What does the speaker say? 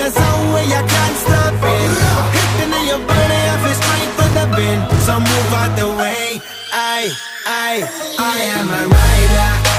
the zone where you can't stop it. Hitting in your body, I feel straight for the bin. So move out the way. I am a rider.